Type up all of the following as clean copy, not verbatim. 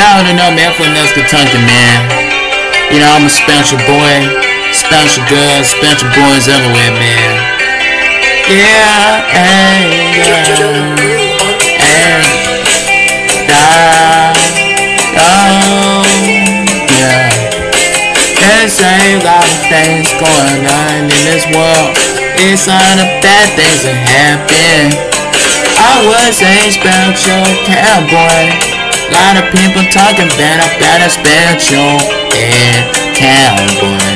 Y'all already know, man, from Nels, Kentucky, man. You know, I'm a special boy, special girls, special boys everywhere, man. Yeah, hey, yeah, oh, yeah. There's a lot of things going on in this world. It's all the bad things that happen. I was a special cowboy. A lot of people talking bad about a special cowboy.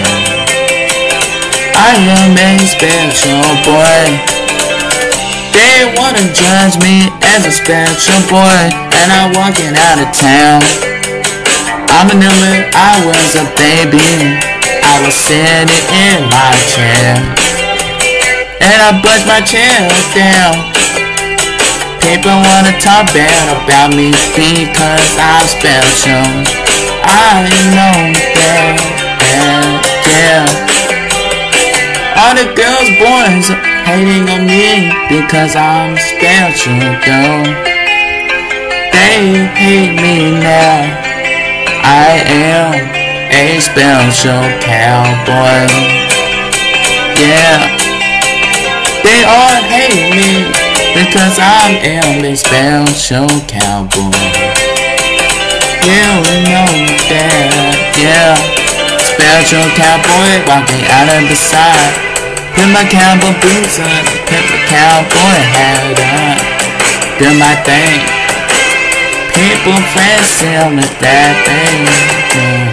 I am a special boy. They wanna judge me as a special boy, and I'm walking out of town. I'm a number, I was a baby. I was sitting in my chair, and I pushed my chair down. People wanna talk bad about me because I'm special. I know that, yeah. All the girls, boys hating on me because I'm special, though. They hate me now. I am a special cowboy. Yeah. They all hate me because I am a special cowboy. Yeah, we know that, yeah. Special cowboy walking out of the side. Put my cowboy boots on, put my cowboy hat on. Do my thing. People friends tell me that thing. Yeah.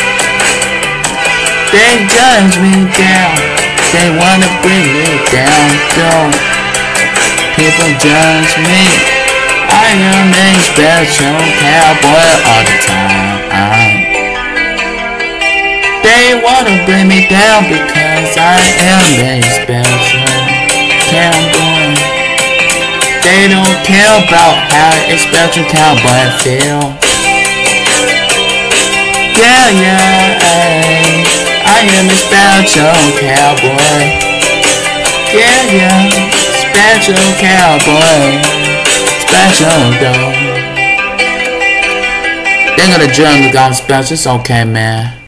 They judge me down. They wanna bring me down, though. People judge me. I am a special cowboy all the time. They wanna bring me down because I am a special cowboy. They don't care about how a special cowboy feels. Yeah, yeah, I am a special cowboy. Yeah, yeah. Special cowboy, special dog. They're gonna judge me, I'm special, it's okay, man.